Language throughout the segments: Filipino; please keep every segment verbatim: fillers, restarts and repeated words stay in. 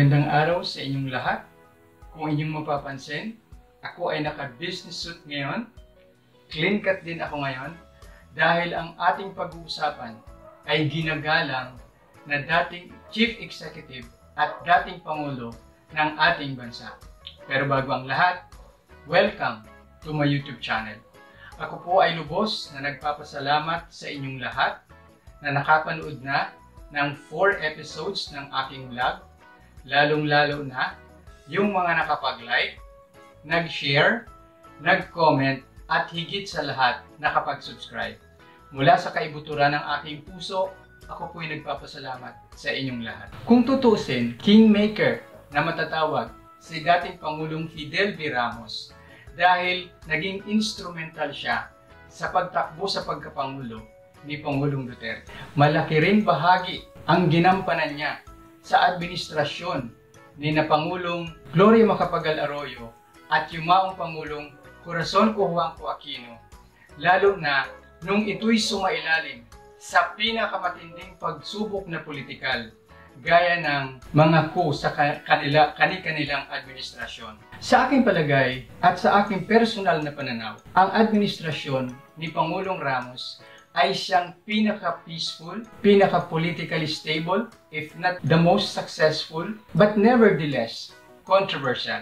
Magandang araw sa inyong lahat. Kung inyong mapapansin, ako ay naka-business suit ngayon. Clean cut din ako ngayon dahil ang ating pag-uusapan ay ginagalang na dating Chief Executive at dating Pangulo ng ating bansa. Pero bago ang lahat, welcome to my YouTube channel. Ako po ay lubos na nagpapasalamat sa inyong lahat na nakapanood na ng four episodes ng aking vlog, lalong-lalo na yung mga nakapag-like, nag-share, nag-comment, at higit sa lahat, nakapag-subscribe. Mula sa kaibuturan ng aking puso, ako po'y nagpapasalamat sa inyong lahat. Kung tutusin, Kingmaker na matatawag si dating Pangulong Fidel V. Ramos dahil naging instrumental siya sa pagtakbo sa pagkapangulo ni Pangulong Duterte. Malaki rin bahagi ang ginampanan niya sa administrasyon ni na Pangulong Gloria Macapagal-Arroyo at yumaong Pangulong Corazon Cojuangco Aquino, lalo na nung ito'y sumailalim sa pinakamatinding pagsubok na politikal gaya ng mga coup sa kanila, kani-kanilang administrasyon. Sa aking palagay at sa aking personal na pananaw, ang administrasyon ni Pangulong Ramos ay siyang pinaka-peaceful, pinaka-politically stable, if not the most successful, but nevertheless, controversial.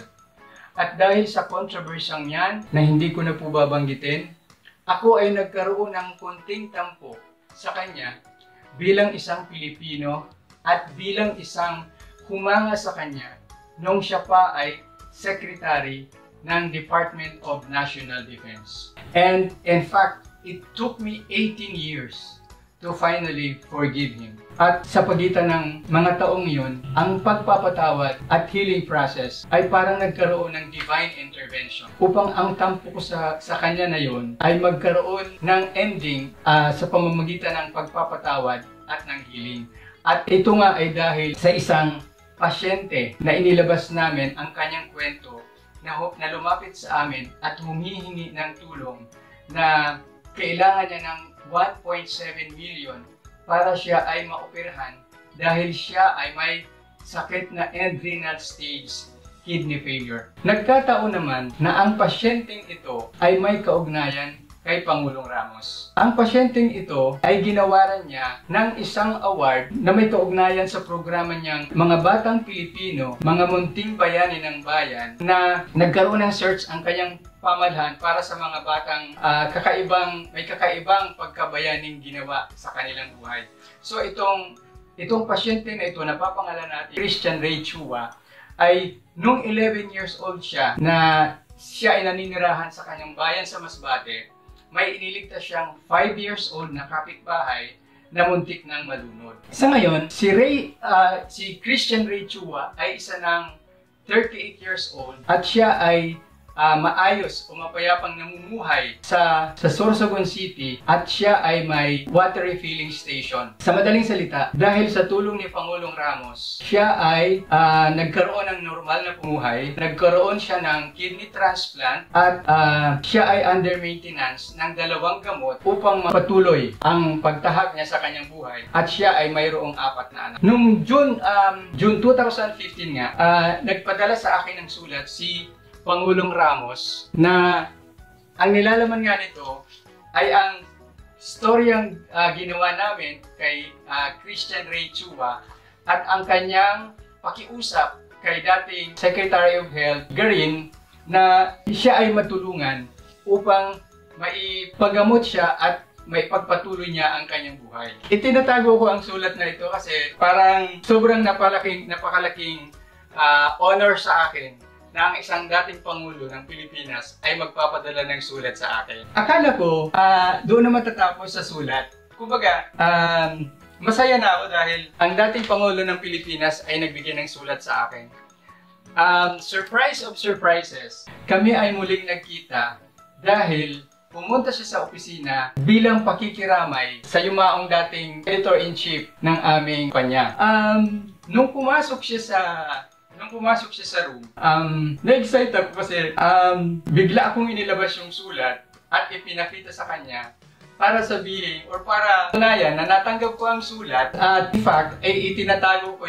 At dahil sa controversyang yan, na hindi ko na po babanggitin, ako ay nagkaroon ng konting tampo sa kanya bilang isang Pilipino at bilang isang humanga sa kanya nung siya pa ay Secretary ng Department of National Defense. And in fact, it took me eighteen years to finally forgive him. At sa pagitan ng mga taong yun, ang pagpapatawad at healing process ay parang nagkaroon ng divine intervention upang ang tampo ko sa, sa kanya na yun ay magkaroon ng ending uh, sa pamamagitan ng pagpapatawad at ng healing. At ito nga ay dahil sa isang pasyente na inilabas namin ang kanyang kwento na, na lumapit sa amin at humihingi ng tulong na kailangan niya ng one point seven million para siya ay maoperahan dahil siya ay may sakit na end-renal stage kidney failure. Nagkataon naman na ang pasyenteng ito ay may kaugnayan kay Pangulong Ramos. Ang pasyenteng ito ay ginawaran niya ng isang award na may kaugnayan sa programa niyang Mga Batang Pilipino, Mga Munting Bayani ng Bayan, na nagkaroon ng search ang kanyang pamahalaan para sa mga batang uh, kakaibang, may kakaibang pagkabayaning ginawa sa kanilang buhay. So itong, itong pasyente na ito, napapangalan natin Christian Ray Chua, ay nung eleven years old siya na siya ay naninirahan sa kanyang bayan sa Masbate, may iniligtas siyang five years old na kapitbahay na muntik ng malunod. Sa ngayon, si Ray, uh, si Christian Ray Chua ay isa ng thirty-eight years old at siya ay Uh, maayos o mapayapang namumuhay sa, sa Sorsogon City at siya ay may water refilling station. Sa madaling salita, dahil sa tulong ni Pangulong Ramos, siya ay uh, nagkaroon ng normal na pumuhay, nagkaroon siya ng kidney transplant at uh, siya ay under maintenance ng dalawang gamot upang mapatuloy ang pagtahak niya sa kanyang buhay at siya ay mayroong apat na anak. Noong June, um, June two thousand fifteen nga, uh, nagpadala sa akin ng sulat si Pangulong Ramos na ang nilalaman nga nito ay ang storyang uh, ginawa namin kay uh, Christian Ray Chua at ang kanyang pakiusap kay dating Secretary of Health Garin na siya ay matulungan upang maipagamot siya at may pagpatuloy niya ang kanyang buhay. Itinatago ko ang sulat na ito kasi parang sobrang napalaking, napakalaking uh, honor sa akin na ang isang dating Pangulo ng Pilipinas ay magpapadala ng sulat sa akin. Akala ko, uh, doon na matatapos sa sulat. Kumbaga, um, masaya na ako dahil ang dating Pangulo ng Pilipinas ay nagbigay ng sulat sa akin. Um, surprise of surprises, kami ay muling nagkita dahil pumunta siya sa opisina bilang pakikiramay sa yumaong dating editor-in-chief ng aming kumpanya. Um, nung pumasok siya sa Nung pumasok siya sa room, um, na-excite ako kasi um, bigla akong inilabas yung sulat at ipinakita sa kanya para sabihin or para tunayan na natanggap ko ang sulat at in fact ay itinatago ko yun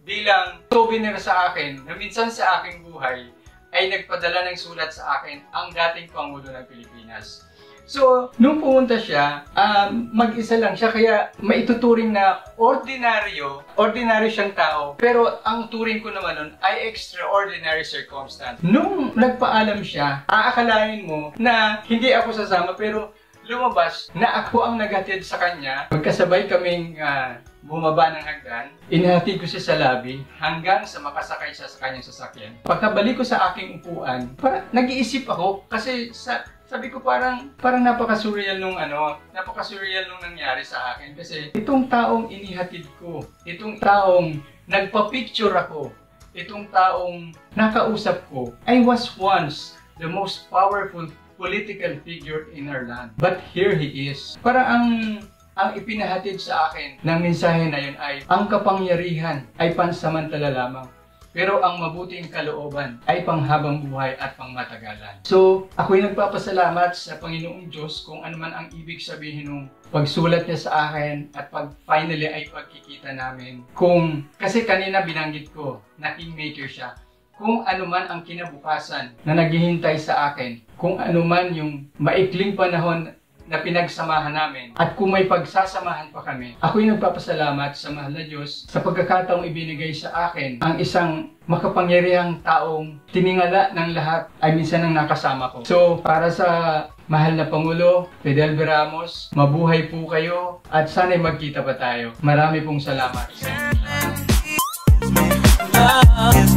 bilang souvenir sa akin na minsan sa aking buhay ay nagpadala ng sulat sa akin ang dating Pangulo ng Pilipinas. So, nung pumunta siya, um, mag-isa lang siya, kaya maituturing na ordinaryo, ordinaryo siyang tao, pero ang turing ko naman nun ay extraordinary circumstance. Nung nagpaalam siya, aakalain mo na hindi ako sasama, pero lumabas na ako ang naghatid sa kanya. Magkasabay kaming uh, bumaba ng hagdan, inhatid ko siya sa lobby hanggang sa makasakay siya sa kanyang sasakyan. Pagkabalik ko sa aking upuan, para nag-iisip ako kasi sa sabi ko parang parang napaka-surreal nung ano, napaka-surreal nung nangyari sa akin kasi itong taong inihatid ko, itong taong nagpa-picture ako, itong taong nakausap ko, I was once the most powerful political figure in our land. But here he is. Parang ang ang ipinahatid sa akin ng mensahe na yun ay ang kapangyarihan ay pansamantala lamang. Pero ang mabuting kalooban ay panghabang buhay at pangmatagalan. So, ako'y nagpapasalamat sa Panginoong Diyos kung ano man ang ibig sabihin ng pagsulat niya sa akin at pag finally ay pagkikita namin. Kung, kasi kanina binanggit ko na kingmaker siya. Kung ano man ang kinabukasan na naghihintay sa akin, kung ano man yung maikling panahon na pinagsamahan namin, at kung may pagsasamahan pa kami, ako'y nagpapasalamat sa mahal na Diyos sa pagkakataong ibinigay sa akin ang isang makapangyarihang taong tiningala ng lahat ay minsan ang nakasama ko. So, para sa mahal na Pangulo, Fidel V. Ramos, mabuhay po kayo at sana'y magkita pa tayo. Marami pong salamat.